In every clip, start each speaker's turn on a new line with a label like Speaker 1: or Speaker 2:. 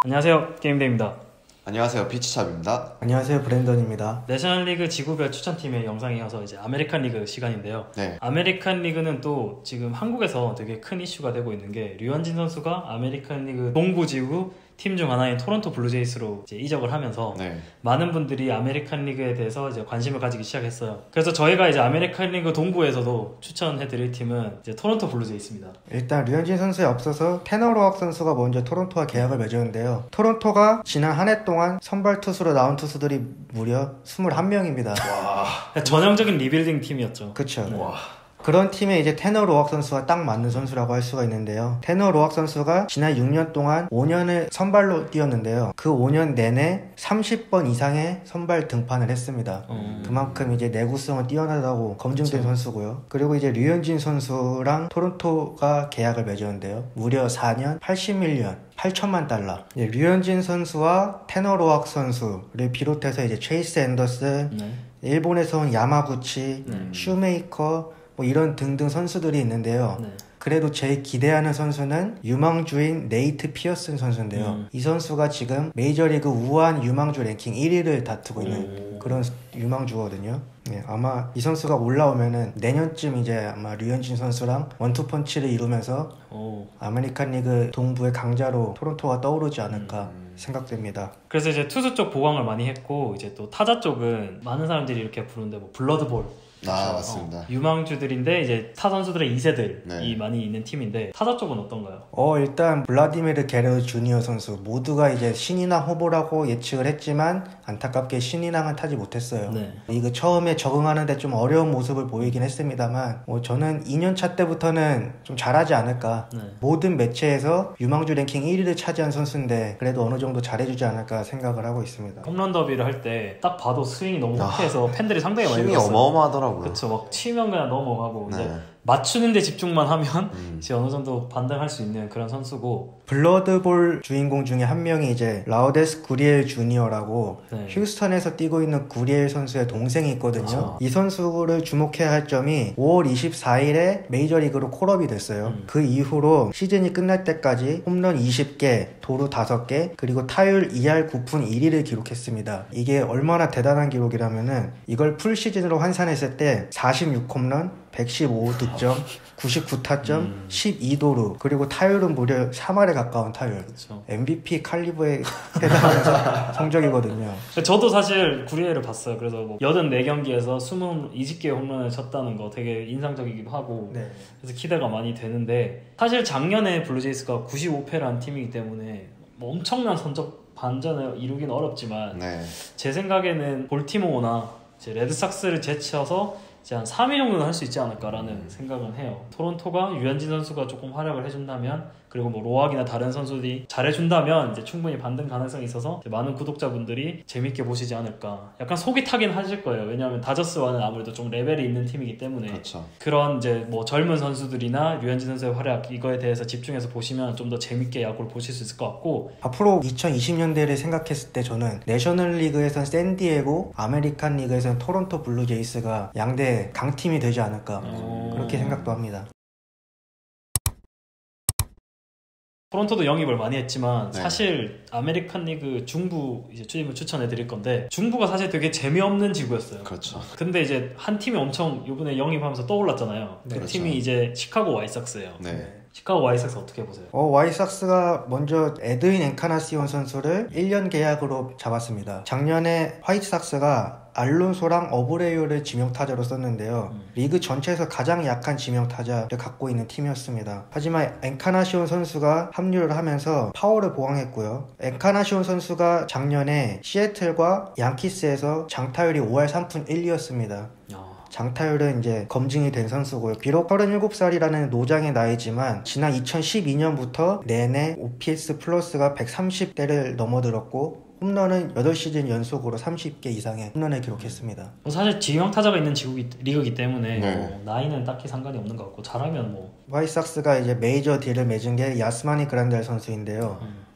Speaker 1: 안녕하세요, 게임대입니다.
Speaker 2: 안녕하세요, 피치샵입니다.
Speaker 3: 안녕하세요, 브랜던입니다.
Speaker 1: 내셔널리그 지구별 추천팀의 영상에 이어서 이제 아메리칸 리그 시간인데요.
Speaker 2: 네.
Speaker 1: 아메리칸 리그는 또 지금 한국에서 되게 큰 이슈가 되고 있는 게 류현진 선수가 아메리칸 리그 동부지구 팀 중 하나인 토론토 블루제이스로 이제 이적을 하면서
Speaker 2: 네.
Speaker 1: 많은 분들이 아메리칸 리그에 대해서 이제 관심을 가지기 시작했어요. 그래서 저희가 이제 아메리칸 리그 동부에서도 추천해드릴 팀은 이제 토론토 블루제이스입니다.
Speaker 3: 일단 류현진 선수에 앞서서 테너 로악 선수가 먼저 토론토와 계약을 맺었는데요. 토론토가 지난 한 해 동안 선발 투수로 나온 투수들이 무려 21명입니다.
Speaker 2: 와.
Speaker 1: 전형적인 리빌딩 팀이었죠.
Speaker 3: 그쵸.
Speaker 1: 네.
Speaker 2: 와.
Speaker 3: 그런 팀에 이제 테너 로악 선수가 딱 맞는 선수라고 할 수가 있는데요. 테너 로악 선수가 지난 6년 동안 5년을 선발로 뛰었는데요. 그 5년 내내 30번 이상의 선발 등판을 했습니다. 그만큼 이제 내구성은 뛰어나다고 검증된
Speaker 1: 그쵸.
Speaker 3: 선수고요. 그리고 이제 류현진 선수랑 토론토가 계약을 맺었는데요. 무려 4년 81년 8천만 달러. 류현진 선수와 테너 로악 선수를 비롯해서 이제 체이스 앤더슨,
Speaker 1: 네.
Speaker 3: 일본에서 온 야마구치, 슈메이커 뭐 이런 등등 선수들이 있는데요.
Speaker 1: 네.
Speaker 3: 그래도 제일 기대하는 선수는 유망주인 네이트 피어슨 선수인데요. 이 선수가 지금 메이저리그 우한 유망주 랭킹 1위를 다투고 있는 그런 유망주거든요. 네, 아마 이 선수가 올라오면은 내년쯤 이제 아마 류현진 선수랑 원투펀치를 이루면서 아메리칸 리그 동부의 강자로 토론토가 떠오르지 않을까 생각됩니다.
Speaker 1: 그래서 이제 투수 쪽 보강을 많이 했고 이제 또 타자 쪽은 많은 사람들이 이렇게 부르는데 뭐 블러드볼
Speaker 2: 맞습니다.
Speaker 1: 유망주들인데 이제 타 선수들의 2세들이
Speaker 2: 네.
Speaker 1: 많이 있는 팀인데 타자 쪽은 어떤가요?
Speaker 3: 일단 블라디미르 게르 주니어 선수 모두가 이제 신인왕 후보라고 예측을 했지만 안타깝게 신인왕은 타지 못했어요.
Speaker 1: 네.
Speaker 3: 이거 처음에 적응하는데 좀 어려운 모습을 보이긴 했습니다만 저는 2년차 때부터는 좀 잘하지 않을까.
Speaker 1: 네.
Speaker 3: 모든 매체에서 유망주 랭킹 1위를 차지한 선수인데 그래도 어느 정도 잘해주지 않을까 생각을 하고 있습니다.
Speaker 1: 홈런 더비를 할 때 딱 봐도 스윙이 너무 확해서 팬들이 상당히 많이
Speaker 2: 힘이
Speaker 1: 들었어요.
Speaker 2: 어마어마하더라고요.
Speaker 1: 그쵸, 막 치면 그냥 넘어가고
Speaker 2: 네.
Speaker 1: 이제 맞추는데 집중만 하면 이제 어느 정도 반등할 수 있는 그런 선수고.
Speaker 3: 블러드볼 주인공 중에 한 명이 이제 라우데스 구리엘 주니어라고
Speaker 1: 네.
Speaker 3: 휴스턴에서 뛰고 있는 구리엘 선수의 동생이 있거든요.
Speaker 1: 그쵸.
Speaker 3: 이 선수를 주목해야 할 점이 5월 24일에 메이저리그로 콜업이 됐어요. 그 이후로 시즌이 끝날 때까지 홈런 20개, 도루 5개, 그리고 타율 2할 9푼 1리를 기록했습니다. 이게 얼마나 대단한 기록이라면은 이걸 풀 시즌으로 환산했을 때 46홈런, 115득점, 99타점, 12도루, 그리고 타율은 무려 3할에 가까운 타율.
Speaker 1: 그쵸.
Speaker 3: MVP 칼리버에 해당하는 성적이거든요.
Speaker 1: 저도 사실 구리에를 봤어요. 그래서 뭐 84경기에서 20개의 홈런을 쳤다는 거 되게 인상적이기도 하고
Speaker 3: 네.
Speaker 1: 그래서 기대가 많이 되는데 사실 작년에 블루제이스가 95패라는 팀이기 때문에 뭐 엄청난 성적 반전을 이루기는 어렵지만
Speaker 2: 네.
Speaker 1: 제 생각에는 볼티모어나 이제 레드삭스를 제쳐서 이제 한 3위 정도는 할 수 있지 않을까라는 생각은 해요. 토론토가 유현진 선수가 조금 활약을 해준다면 그리고 뭐 로악이나 다른 선수들이 잘해준다면 이제 충분히 반등 가능성이 있어서 많은 구독자분들이 재밌게 보시지 않을까. 약간 속이 타긴 하실 거예요. 왜냐하면 다저스와는 아무래도 좀 레벨이 있는 팀이기 때문에
Speaker 2: 그렇죠.
Speaker 1: 그런 이제 뭐 젊은 선수들이나 류현진 선수의 활약 이거에 대해서 집중해서 보시면 좀 더 재밌게 야구를 보실 수 있을 것 같고.
Speaker 3: 앞으로 2020년대를 생각했을 때 저는 내셔널리그에선 샌디에고, 아메리칸 리그에선 토론토 블루제이스가 양대 강팀이 되지 않을까 그렇게 생각도 합니다.
Speaker 1: 토론토도 영입을 많이 했지만
Speaker 2: 네.
Speaker 1: 사실 아메리칸 리그 중부 이제 팀을 추천해 드릴 건데 중부가 사실 되게 재미없는 지구였어요.
Speaker 2: 그렇죠.
Speaker 1: 근데 이제 한 팀이 엄청 이번에 영입하면서 떠올랐잖아요.
Speaker 3: 네,
Speaker 1: 그
Speaker 2: 그렇죠.
Speaker 1: 팀이 이제 시카고 와이삭스예요.
Speaker 2: 네.
Speaker 1: 시카고 와이삭스 어떻게 보세요?
Speaker 3: 와이삭스가 먼저 에드윈 엔카나시온 선수를 1년 계약으로 잡았습니다. 작년에 화이트삭스가 알론소랑 어브레이오를 지명타자로 썼는데요. 리그 전체에서 가장 약한 지명타자를 갖고 있는 팀이었습니다. 하지만 엔카나시온 선수가 합류를 하면서 파워를 보강했고요. 엔카나시온 선수가 작년에 시애틀과 양키스에서 장타율이 5할 3푼 1리였습니다. 장타율은 이제 검증이 된 선수고요. 비록 37살이라는 노장의 나이지만 지난 2012년부터 내내 OPS 플러스가 130대를 넘어들었고 홈런은 8시즌 연속으로 30개 이상의 홈런을 기록했습니다.
Speaker 1: 사실 지명타자가 있는 리그이기 때문에
Speaker 2: 네.
Speaker 1: 뭐 나이는 딱히 상관이 없는 것 같고 잘하면 뭐
Speaker 3: 화이삭스가 이제 메이저 딜을 맺은 게 야스마니 그란델 선수인데요.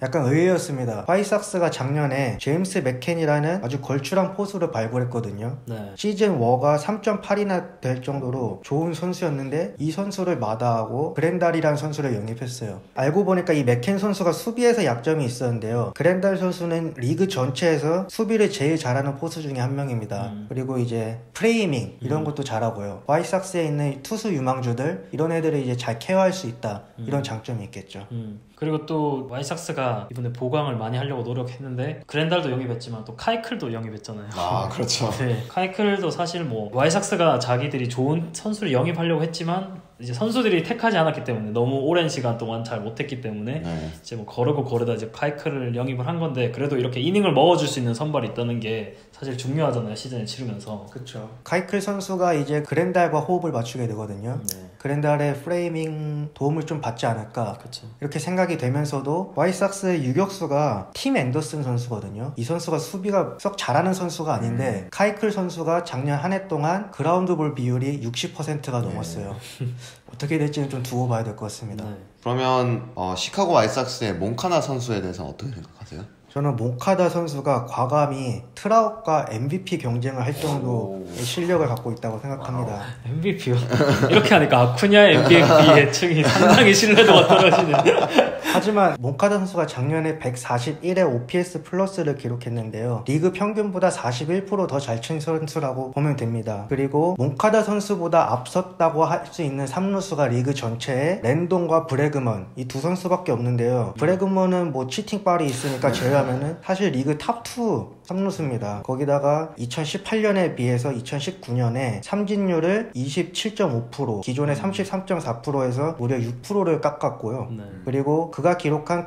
Speaker 3: 약간 의외였습니다. 화이삭스가 작년에 제임스 맥켄이라는 아주 걸출한 포수를 발굴했거든요.
Speaker 1: 네.
Speaker 3: 시즌 1가 3.8이나 될 정도로 좋은 선수였는데 이 선수를 마다하고 그랜달이라는 선수를 영입했어요. 알고 보니까 이 맥켄 선수가 수비에서 약점이 있었는데요. 그랜달 선수는 리그 전체에서 수비를 제일 잘하는 포수 중에 한 명입니다. 그리고 이제 프레이밍 이런 것도 잘하고요. 화이삭스에 있는 투수 유망주들 이런 애들을 이제 잘 케어할 수 있다. 이런 장점이 있겠죠.
Speaker 1: 그리고 또 화이삭스가 이번에 보강을 많이 하려고 노력했는데 그랜달도 영입했지만 또 카이클도 영입했잖아요.
Speaker 2: 아, 그렇죠.
Speaker 1: 네, 카이클도 사실 뭐 화이삭스가 자기들이 좋은 선수를 영입하려고 했지만 이제 선수들이 택하지 않았기 때문에 너무 오랜 시간 동안 잘 못했기 때문에
Speaker 2: 네.
Speaker 1: 이제 뭐 거르고 거르다 이제 카이클을 영입을 한 건데 그래도 이렇게 이닝을 먹어줄 수 있는 선발이 있다는 게 사실 중요하잖아요. 시즌을 치르면서.
Speaker 3: 그렇죠. 카이클 선수가 이제 그랜달과 호흡을 맞추게 되거든요.
Speaker 1: 네.
Speaker 3: 그랜달의 프레이밍 도움을 좀 받지 않을까
Speaker 1: 그렇죠.
Speaker 3: 이렇게 생각이 되면서도 화이삭스의 유격수가 팀 앤더슨 선수거든요. 이 선수가 수비가 썩 잘하는 선수가 아닌데 카이클 선수가 작년 한 해 동안 그라운드 볼 비율이 60%가 넘었어요. 어떻게 될지는 좀 두고 봐야 될 것 같습니다.
Speaker 1: 네.
Speaker 2: 그러면 시카고 화이삭스의 몬카나 선수에 대해서는 어떻게 생각하세요?
Speaker 3: 저는 몽카다 선수가 과감히 트라웃과 MVP 경쟁을 할 정도의 실력을 갖고 있다고 생각합니다.
Speaker 1: MVP요? 이렇게 하니까 아쿠냐 MVP의 층이 상당히 신뢰도가 떨어지는.
Speaker 3: 하지만 몽카다 선수가 작년에 141의 OPS 플러스를 기록했는데요. 리그 평균보다 41% 더 잘 친 선수라고 보면 됩니다. 그리고 몽카다 선수보다 앞섰다고 할 수 있는 3루수가 리그 전체에 랜돈과 브래그먼 이 두 선수밖에 없는데요. 브래그먼은 뭐 치팅빨이 있으니까 제외하면은 사실 리그 탑2 3루수입니다. 거기다가 2018년에 비해서 2019년에 삼진율을 27.5%, 기존의 33.4%에서 무려 6%를 깎았고요.
Speaker 1: 네.
Speaker 3: 그리고 그가 기록한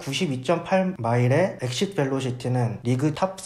Speaker 3: 92.8마일의 엑싯 벨로시티는 리그 탑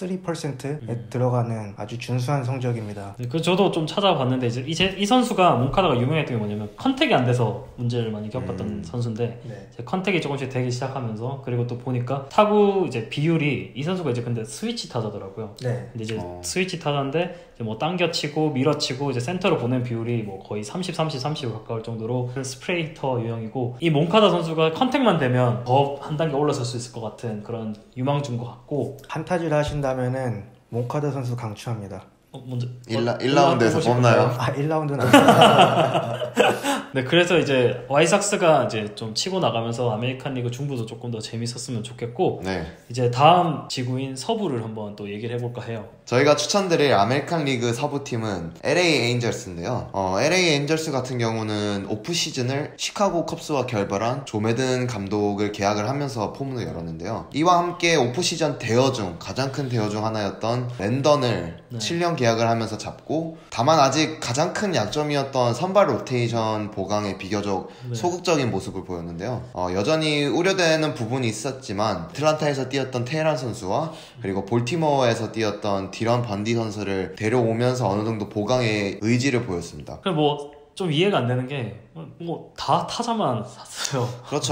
Speaker 3: 3%에 들어가는 아주 준수한 성적입니다.
Speaker 1: 네, 그 저도 좀 찾아봤는데 이제 이 선수가 몽카다가 유명했던 게 뭐냐면 컨택이 안 돼서 문제를 많이 겪었던 선수인데 이제 컨택이 조금씩 되기 시작하면서 그리고 또 보니까 타구 이제 비율이 이 선수가 이제 근데 스위치 타자더라고요.
Speaker 3: 네.
Speaker 1: 근데 이제 스위치 타자인데 이제 뭐 당겨치고 밀어치고 이제 센터로 보낸 비율이 뭐 거의 30, 30, 30 가까울 정도로 스프레이 히터 유형이고 이 몽카다 선수가 컨택만 되면 더 한 단계 올라설 수 있을 것 같은 그런 유망주인 것 같고
Speaker 3: 판타지를 하신다면은 몽카다 선수 강추합니다.
Speaker 1: 먼저
Speaker 2: 1라운드에서 뽑나요?
Speaker 3: 1라운드는 아닙니다.
Speaker 1: 네, 그래서 이제 와이삭스가 이제 좀 치고 나가면서 아메리칸 리그 중부도 조금 더 재밌었으면 좋겠고
Speaker 2: 네.
Speaker 1: 이제 다음 지구인 서부를 한번 또 얘기를 해볼까 해요.
Speaker 2: 저희가 추천드릴 아메리칸 리그 서부팀은 LA 에인절스인데요. LA 에인절스 같은 경우는 오프 시즌을 시카고 컵스와 결별한 조 매든 감독을 계약을 하면서 포문을 열었는데요. 이와 함께 오프 시즌 대여 중 가장 큰 대여 중 하나였던 랜던을 7년 계약을 하면서 잡고 다만 아직 가장 큰 약점이었던 선발 로테이션 보강에 비교적 소극적인 모습을 보였는데요. 여전히 우려되는 부분이 있었지만 애틀란타에서 뛰었던 테헤란 선수와 그리고 볼티모어에서 뛰었던 디런 번디 선수를 데려오면서 어느 정도 보강의 의지를 보였습니다.
Speaker 1: 그럼 뭐 좀 이해가 안 되는 게 뭐 다 타자만 샀어요.
Speaker 2: 그렇죠.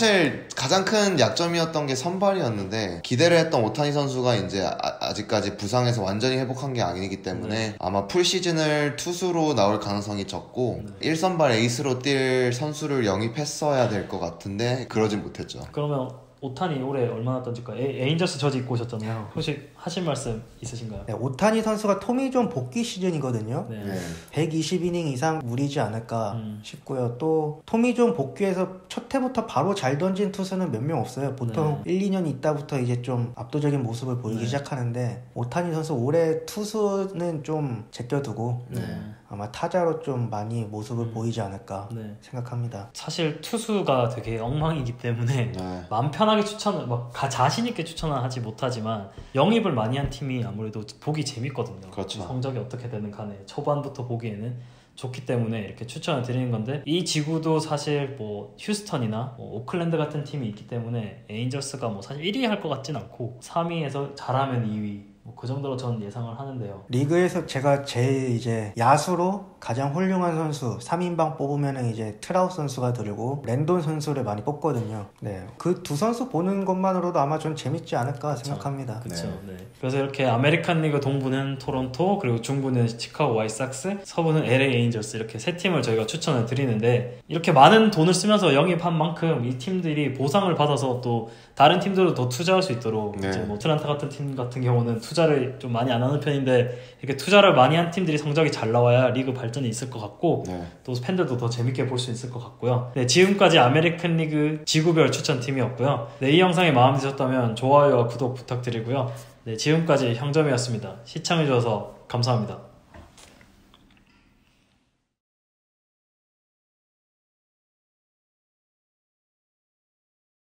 Speaker 2: 사실 가장 큰 약점이었던 게 선발이었는데 기대를 했던 오타니 선수가 이제 아직까지 부상에서 완전히 회복한 게 아니기 때문에 아마 풀 시즌을 투수로 나올 가능성이 적고 1선발 에이스로 뛸 선수를 영입했어야 될 것 같은데 그러진 못했죠.
Speaker 1: 그러면 오타니 올해 얼마나 던질까? 에인저스 저지 입고 오셨잖아요. 혹시 하실 말씀 있으신가요?
Speaker 3: 네, 오타니 선수가 토미존 복귀 시즌이거든요.
Speaker 1: 네.
Speaker 3: 120이닝 이상 무리지 않을까 싶고요. 또 토미존 복귀해서 첫 해부터 바로 잘 던진 투수는 몇 명 없어요. 보통 1, 2년 있다부터 이제 좀 압도적인 모습을 보이기 시작하는데 오타니 선수 올해 투수는 좀 제껴두고 아마 타자로 좀 많이 모습을 보이지 않을까 생각합니다.
Speaker 1: 사실 투수가 되게 엉망이기 때문에 마음 편하게 추천을 자신 있게 추천은 하지 못하지만 영입을 많이 한 팀이 아무래도 보기 재밌거든요.
Speaker 2: 그렇죠.
Speaker 1: 성적이 어떻게 되는 간에 초반부터 보기에는 좋기 때문에 이렇게 추천을 드리는 건데 이 지구도 사실 뭐 휴스턴이나 뭐 오클랜드 같은 팀이 있기 때문에 에인저스가 뭐 사실 1위 할 것 같진 않고 3위에서 잘하면 2위 뭐 그 정도로 전 예상을 하는데요.
Speaker 3: 리그에서 제가 제일 이제 야수로 가장 훌륭한 선수 3인방 뽑으면은 이제 트라우트 선수가 들고 랜돈 선수를 많이 뽑거든요. 네, 그 두 선수 보는 것만으로도 아마 좀 재밌지 않을까 생각합니다.
Speaker 1: 그렇죠. 네. 그래서 이렇게 아메리칸 리그 동부는 토론토, 그리고 중부는 시카고 화이트삭스, 서부는 LA 에인저스 이렇게 세 팀을 저희가 추천을 드리는데 이렇게 많은 돈을 쓰면서 영입한 만큼 이 팀들이 보상을 받아서 또 다른 팀들도 더 투자할 수 있도록
Speaker 2: 네.
Speaker 1: 이제 뭐 트란타 같은 팀 같은 경우는 투자를 좀 많이 안 하는 편인데 이렇게 투자를 많이 한 팀들이 성적이 잘 나와야 리그 발전이 있을 것 같고
Speaker 2: 네.
Speaker 1: 또 팬들도 더 재밌게 볼 수 있을 것 같고요. 네, 지금까지 아메리칸 리그 지구별 추천팀이었고요. 네, 이 영상이 마음에 드셨다면 좋아요와 구독 부탁드리고요. 네, 지금까지 형점이었습니다. 시청해주셔서 감사합니다.